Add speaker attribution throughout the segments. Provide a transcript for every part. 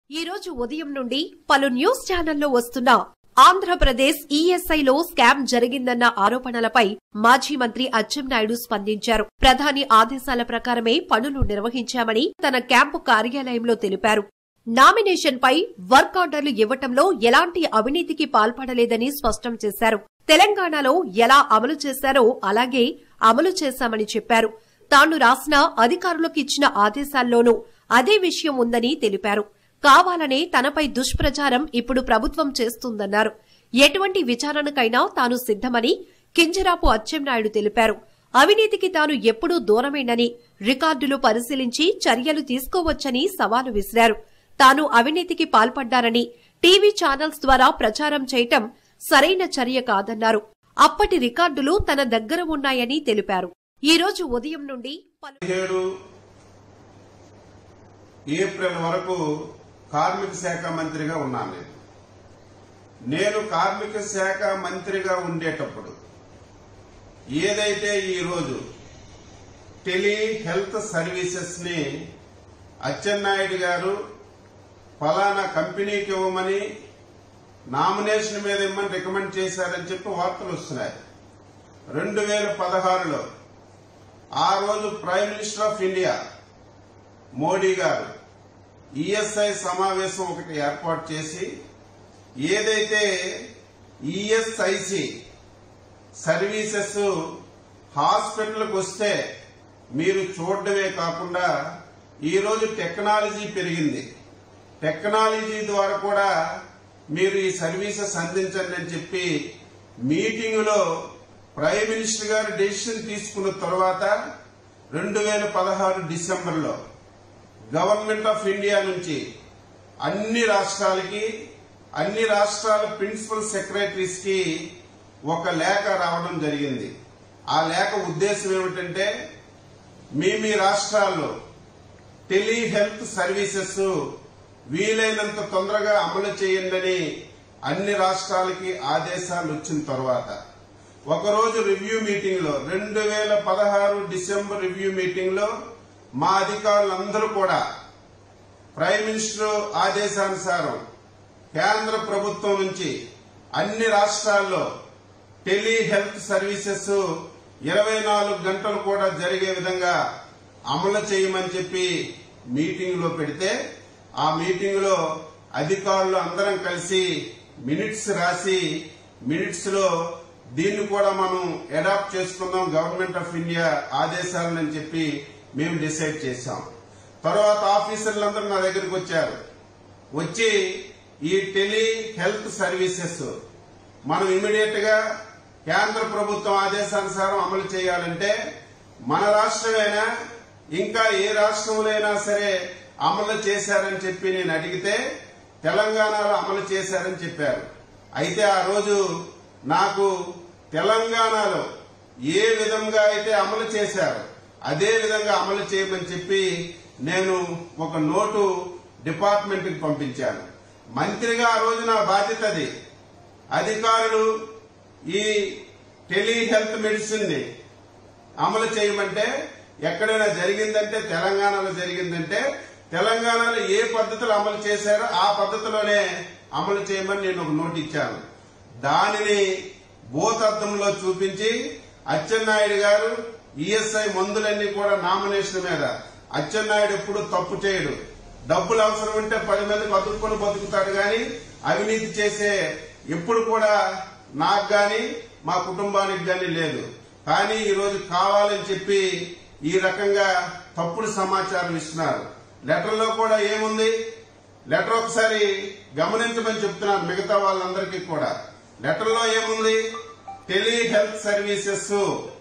Speaker 1: ఈ రోజు ఉదయం నుండి పలు న్యూస్ ఛానల్లో వస్తున్న ఆంధ్రప్రదేశ్ ఈఎస్ఐలో స్కామ్ జరిగిందన్న ఆరోపణలపై మాజీ మంత్రి అచ్చెన్నాయుడు స్పందించారు. ప్రధాని ఆదేశాల ప్రకారమే పనులు నిర్వహించామని తన క్యాంపు కార్యాలయంలో తెలిపారు. నామినేషన్ పై వర్క్ ఆర్డర్లు ఇవ్వటంలో ఎలాంటి అవినీతికి పాల్పడలేదని స్పష్టం చేశారు. తెలంగాణలో ఎలా అమలు చేశారో అలాగే అమలు చేశామని చెప్పారు. తాను రాసిన అధికారులకు ఇచ్చిన ఆదేశాల్లోనూ అదే విషయం ఉందని తెలిపారు. కావాలనే తనపై దుష్ప్రచారం ఇప్పుడు ప్రభుత్వం చేస్తుందన్నారు. ఎటువంటి విచారణకైనా తాను సిద్దమని కింజరాపు అచ్చెన్నాయుడు తెలిపారు. అవినీతికి తాను ఎప్పుడూ దూరమేనని, రికార్డులు పరిశీలించి చర్యలు తీసుకోవచ్చని సవాలు విసిరారు. తాను అవినీతికి పాల్పడ్డారని టీవీ ఛానల్స్ ద్వారా ప్రచారం చేయటం సరైన చర్య కాదన్నారు. అప్పటి రికార్డులు తన దగ్గర ఉన్నాయని తెలిపారు. ఈ రోజు ఉదయం నుండి
Speaker 2: 17 ఏప్రిల్ వరకు కార్మిక శాఖ మంత్రిగా ఉన్నాను. నేను కార్మిక శాఖ మంత్రిగా ఉండేటప్పుడు ఏదైతే ఈరోజు టెలి హెల్త్ సర్వీసెస్ ని అచ్చెన్నాయుడు గారు ఫలానా కంపెనీకి ఇవ్వమని నామినేషన్ మీద ఇవ్వమని రికమెండ్ చేశారని చెప్పి వార్తలు వస్తున్నాయి. 2016లో ఆ రోజు prime minister of India Modi garu ESI సమావేశం ఒకటి ఏర్పాటు చేసి ఏదైతే ఈఎస్ఐసి సర్వీసెస్ హాస్పిటల్కి వస్తే మీరు చూడడమే కాకుండా ఈరోజు టెక్నాలజీ పెరిగింది, టెక్నాలజీ ద్వారా కూడా మీరు ఈ సర్వీసెస్ అందించండి అని చెప్పి మీటింగులో ప్రైమ్ మినిస్టర్ గారు డెసిషన్ తీసుకున్న తర్వాత 2016 డిసెంబర్లో గవర్నమెంట్ ఆఫ్ ఇండియా నుంచి అన్ని రాష్ట్రాలకి, అన్ని రాష్ట్రాల ప్రిన్సిపల్ సెక్రటరీస్ కి ఒక లేఖ రావడం జరిగింది. ఆ లేఖ ఉద్దేశం ఏమిటంటే మీ రాష్ట్రాల్లో టెలి హెల్త్ సర్వీసెస్ వీలైనంత తొందరగా అమలు చేయండి అన్ని రాష్ట్రాలకి ఆదేశాలు వచ్చిన తర్వాత ఒకరోజు రివ్యూ మీటింగ్ లో 2016 డిసెంబర్ రివ్యూ మీటింగ్ లో మా అధికారులందరూ కూడా ప్రైమ్ మినిస్టర్ ఆదేశానుసారం కేంద్ర ప్రభుత్వం నుంచి అన్ని రాష్ట్రాల్లో టెలి హెల్త్ సర్వీసెస్ 24 గంటలు కూడా జరిగే విధంగా అమలు చేయమని చెప్పి మీటింగ్ లో పెడితే ఆ మీటింగ్ లో అధికారులు అందరం కలిసి మినిట్స్ రాసి మినిట్స్ లో దీన్ని కూడా మనం అడాప్ట్ చేసుకుందాం గవర్నమెంట్ ఆఫ్ ఇండియా ఆదేశాలని చెప్పి మేము డిసైడ్ చేశాం. తర్వాత ఆఫీసర్లందరూ నా దగ్గరికి వచ్చారు. వచ్చి ఈ టెలి హెల్త్ సర్వీసెస్ మనం ఇమీడియట్ గా కేంద్ర ప్రభుత్వం ఆదేశానుసారం అమలు చేయాలంటే మన రాష్ట్రమైనా ఇంకా ఏ రాష్ట్రంలో అయినా సరే అమలు చేశారని చెప్పి నేను అడిగితే తెలంగాణలో అమలు చేశారని చెప్పారు. అయితే ఆ రోజు నాకు తెలంగాణలో ఏ విధంగా అయితే అమలు చేశారో అదే విధంగా అమలు చేయమని చెప్పి నేను ఒక నోటు డిపార్ట్మెంట్ కి పంపించాను. మంత్రిగా ఆ రోజు నా బాధ్యత అది. అధికారులు ఈ టెలి హెల్త్ మెడిసిన్ ని అమలు చేయమంటే ఎక్కడైనా జరిగిందంటే తెలంగాణలో జరిగిందంటే తెలంగాణలో ఏ పద్ధతులు అమలు చేశారో ఆ పద్ధతిలోనే అమలు చేయమని నేను ఒక నోటు ఇచ్చాను. దానిని భూతద్దంలో చూపించి అచ్చెన్నాయుడు గారు ఈఎస్ఐ మందులన్నీ కూడా నామినేషన్ మీద అచ్చెన్నాయుడు ఎప్పుడు తప్పు చేయడు. డబ్బులు అవసరం ఉంటే 10 మందికి అతుక్కొని బతుకుతాడు గాని అవినీతి చేసే ఎప్పుడు కూడా నాకు గాని మా కుటుంబానికి గాని లేదు. కానీ ఈరోజు కావాలని చెప్పి ఈ రకంగా తప్పుడు సమాచారం ఇస్తున్నారు. లెటర్లో కూడా ఏముంది? లెటర్ ఒకసారి గమనించమని చెప్తున్నారు మిగతా వాళ్ళందరికీ కూడా. లెటర్లో ఏముంది? టెలి హెల్త్ సర్వీసెస్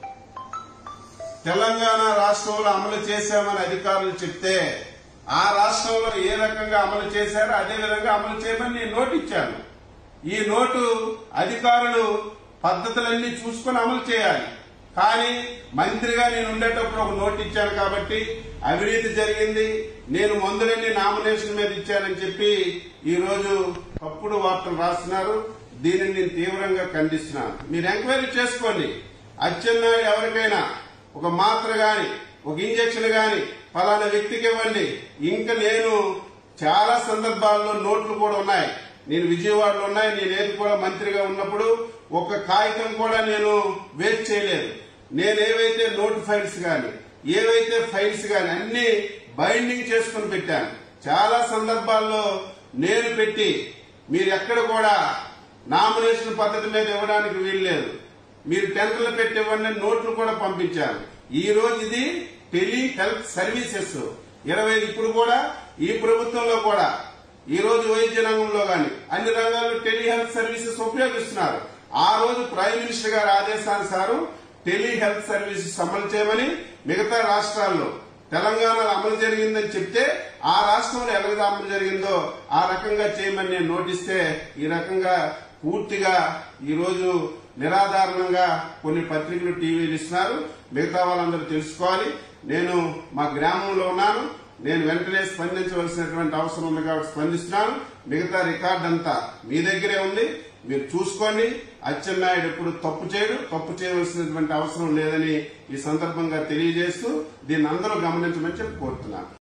Speaker 2: తెలంగాణ రాష్ట్రంలో అమలు చేశామని అధికారులు చెప్తే ఆ రాష్ట్రంలో ఏ రకంగా అమలు చేశారో అదే విధంగా అమలు చేయమని నేను నోటు ఇచ్చాను. ఈ నోటు అధికారులు పద్ధతులన్నీ చూసుకుని అమలు చేయాలి. కానీ మంత్రిగా నేను ఉండేటప్పుడు ఒక నోటు ఇచ్చాను కాబట్టి అవినీతి జరిగింది, నేను మందులన్నీ నామినేషన్ మీద ఇచ్చానని చెప్పి ఈ రోజు తప్పుడు వార్తలు రాస్తున్నారు. దీనిని నేను తీవ్రంగా ఖండిస్తున్నాను. మీరు ఎంక్వైరీ చేసుకోండి. అచ్చెన్నాయుడు ఎవరికైనా ఒక మాత్ర గాని ఒక ఇంజెక్షన్ గాని ఫలానా వ్యక్తికి ఇవ్వండి, ఇంకా నేను చాలా సందర్భాల్లో నోట్లు కూడా ఉన్నాయి. నేను విజయవాడలో ఉన్నాయి. నేను ఏది కూడా మంత్రిగా ఉన్నప్పుడు ఒక కాగితం కూడా నేను వేస్ట్ చేయలేదు. నేను ఏవైతే నోట్ ఫైల్స్ గాని ఏవైతే ఫైల్స్ గాని అన్ని బైండింగ్ చేసుకుని పెట్టాను. చాలా సందర్భాల్లో నేను పెట్టి మీరు ఎక్కడ కూడా నామినేషన్ పద్ధతి మీద ఇవ్వడానికి వీల్లేదు, మీరు టెండర్లు పెట్టి ఇవ్వండి, నోట్లు కూడా పంపించాను. ఈ రోజు ఇది టెలి హెల్త్ సర్వీసెస్ 20 ఇప్పుడు కూడా ఈ ప్రభుత్వంలో కూడా ఈ రోజు వైద్య రంగంలో గాని అన్ని రంగాల్లో టెలి హెల్త్ సర్వీసెస్ ఉపయోగిస్తున్నారు. ఆ రోజు ప్రైమ్ మినిస్టర్ గారి ఆదేశానుసారం టెలి హెల్త్ సర్వీసెస్ అమలు చేయమని మిగతా రాష్ట్రాల్లో తెలంగాణలో అమలు జరిగిందని చెప్తే ఆ రాష్ట్రంలో ఎలాగ అమలు జరిగిందో ఆ రకంగా చేయమని నేను నోటిస్తే ఈ రకంగా పూర్తిగా ఈ రోజు నిరాధారణంగా కొన్ని పత్రికలు టీవీలు ఇస్తున్నారు. మిగతా వాళ్ళందరూ తెలుసుకోవాలి. నేను మా గ్రామంలో ఉన్నాను. నేను వెంటనే స్పందించవలసినటువంటి అవసరం ఉంది కాబట్టి స్పందిస్తున్నాను. మిగతా రికార్డ్ అంతా మీ దగ్గరే ఉంది, మీరు చూసుకోండి. అచ్చెన్నాయుడు ఎప్పుడు తప్పు చేయడు, తప్పు చేయవలసినటువంటి అవసరం లేదని ఈ సందర్భంగా తెలియజేస్తూ దీన్ని అందరూ గమనించమని చెప్పి కోరుతున్నాను.